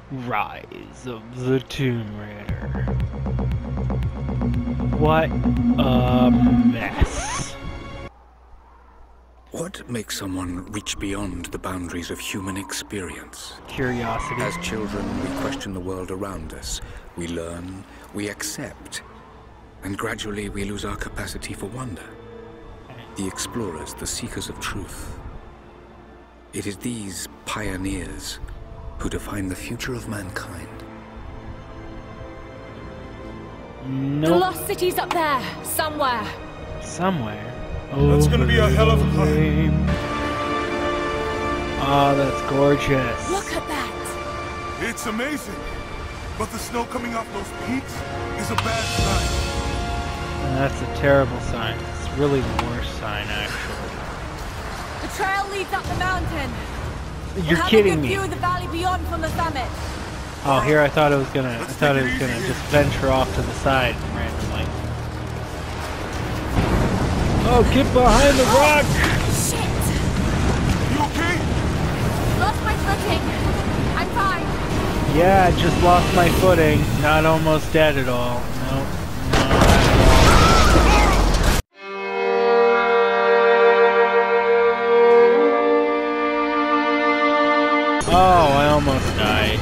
Rise of the Tomb Raider. What a mess. What makes someone reach beyond the boundaries of human experience? Curiosity. As children, we question the world around us. We learn, we accept, and gradually we lose our capacity for wonder. The explorers, the seekers of truth. It is these pioneers who define the future of mankind. Nope. The lost city's up there, somewhere. Somewhere. That's gonna be a hell of a climb. Oh, that's gorgeous. Look at that. It's amazing. But the snow coming off those peaks is a bad sign. And that's a terrible sign. It's really the worst sign, actually. The trail leads up the mountain. You're kidding me. We'll have a good view of the valley beyond from the summit. Oh, here I thought it was gonna. I thought it was gonna just venture off to the side randomly. Oh, get behind the rock! Shit! You okay? Lost my footing. I'm fine. Yeah, I just lost my footing. Not almost dead at all. Nope. Oh, I almost died.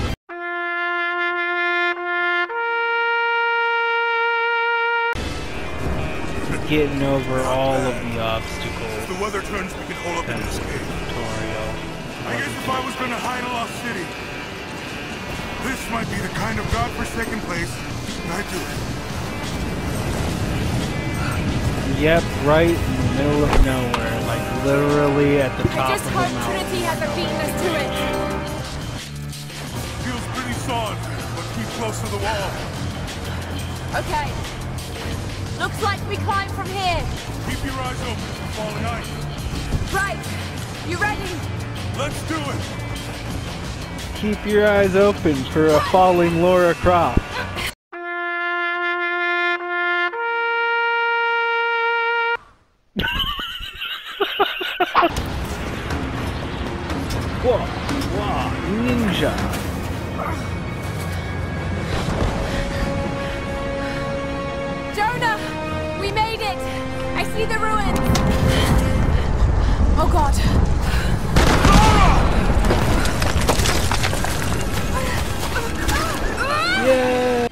Getting over all of the obstacles. If the weather turns, we can hold up in this cave. Tutorial. I guess if I was gonna hide a lost city, this might be the kind of godforsaken place I'd do it. Yep, right in the middle of nowhere, like literally at the top I of just the hope mountain. Trinity hasn't beaten us to it. Feels pretty solid, but keep close to the wall. Okay. Looks like we climb from here. Keep your eyes open for falling ice. Right. You ready? Let's do it! Keep your eyes open for a falling Laura Croft. Whoa, whoa, ninja. Jonah! We made it! I see the ruins! Oh god. Yeah.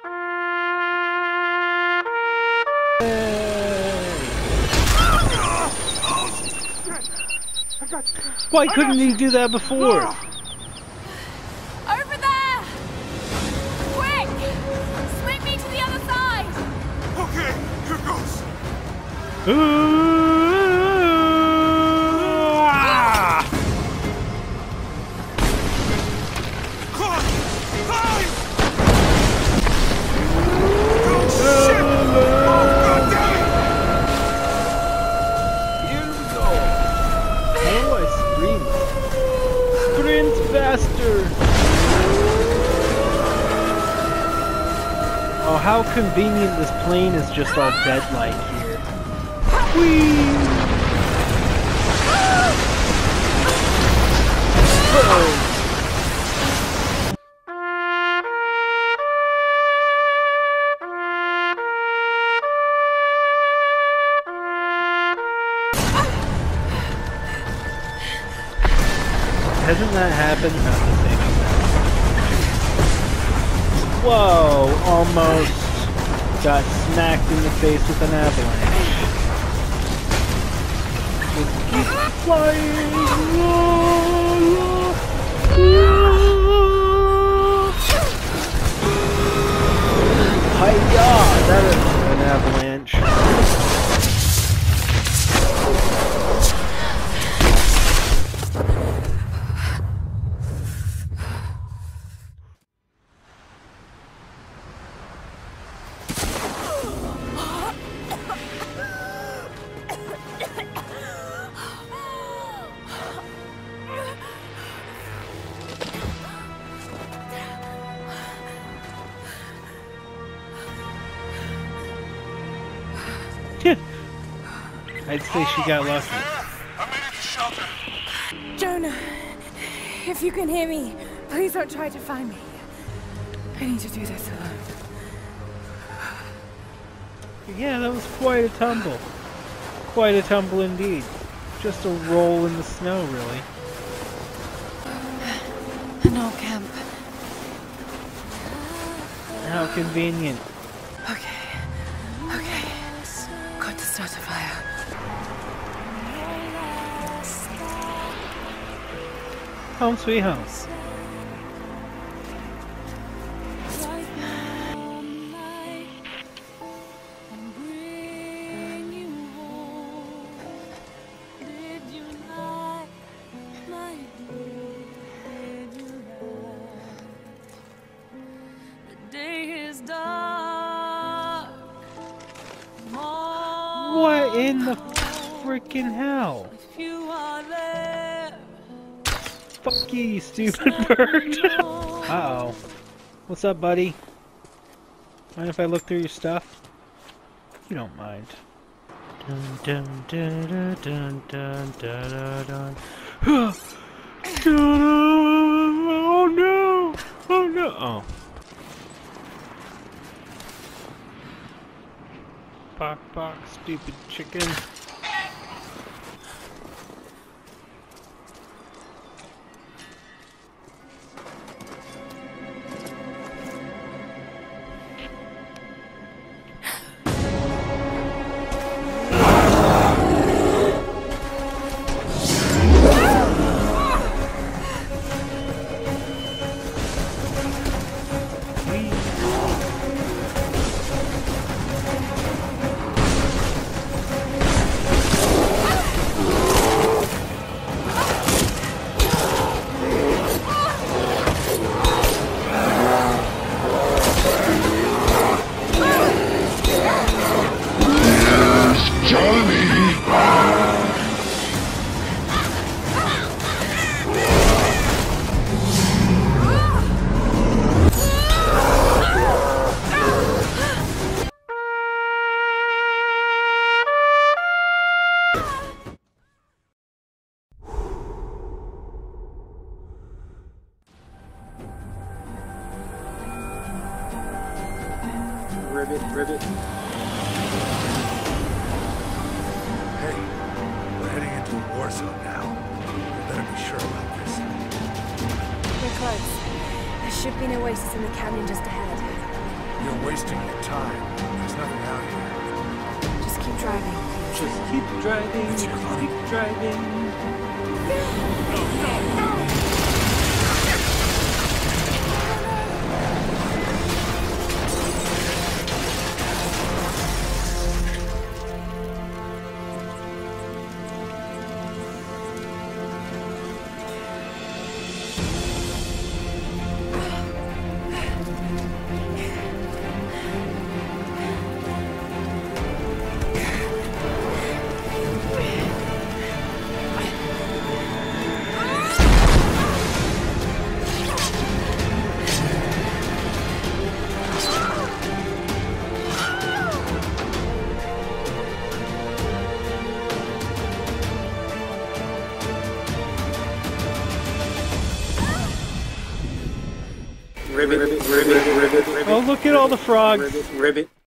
Why couldn't he do that before? Over there! Quick! Swing me to the other side! Okay, here goes. Ah! Climb! Climb! Here we go. How do I sprint? Sprint faster! Oh, how convenient this plane is just all bed-like here. Whee! Uh-oh. Hasn't that happened? Not the same exact. Whoa! Almost got smacked in the face with an avalanche. Just keep flying! Hi-ya! That is an avalanche. I'd say she got lucky. I made it to shelter. Jonah, if you can hear me, please don't try to find me. I need to do this alone. Yeah, that was quite a tumble. Quite a tumble indeed. Just a roll in the snow, really. An old camp. How convenient. Okay. Okay. Got to start a fire. Home sweet home. What in the freaking hell? Fuck you, you stupid bird. Uh-oh. What's up, buddy? Mind if I look through your stuff? You don't mind. Dun dun dun dun dun dun dun dun. Oh no! Oh no! Oh. Bark, bark, stupid chicken. Ribbit. Hey, we're heading into a war zone now. We better be sure about this. We're close. There should be an oasis in the canyon just ahead. You're wasting your time. There's nothing out here. Just keep driving. Just keep driving, It's your money. keep driving. Ribbit. Oh, look at all the frogs. Ribbit.